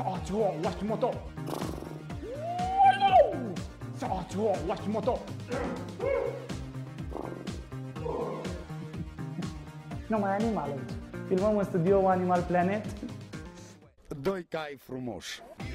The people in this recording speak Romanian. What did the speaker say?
Sacio, Washimoto. Sacio, Washimoto. Numai animal aici. Filmăm în studio Animal Planet. Doi cai frumoși.